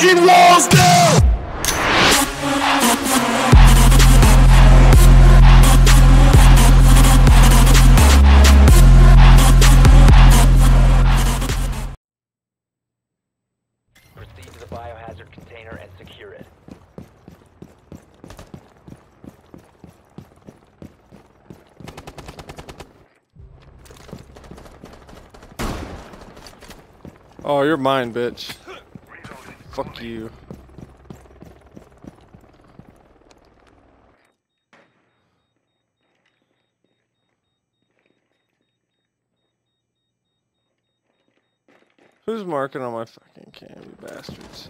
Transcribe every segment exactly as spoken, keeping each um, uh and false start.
fucking walls down. Proceed to the biohazard container and secure it. Oh, you're mine, bitch. Fuck you. Who's marking on my fucking cam, you bastards?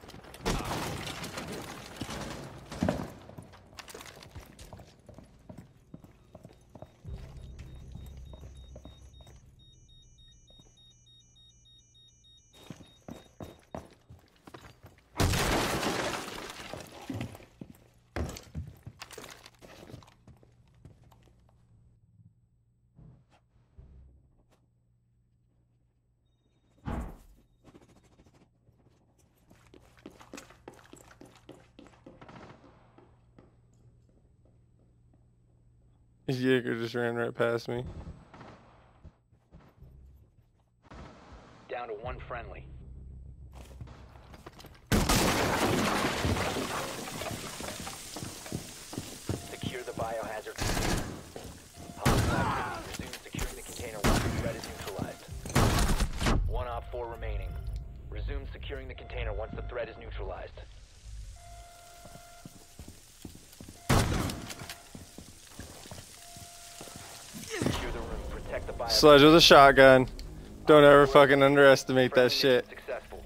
Jaeger just ran right past me. Down to one friendly. Secure the biohazard container. Hostile activity. Resume securing the container once the threat is neutralized. One op four remaining. Resume securing the container once the threat is neutralized. Secure the room. Protect the biohazard. Sledge with a shotgun. Don't ever fucking underestimate that shit. Successful.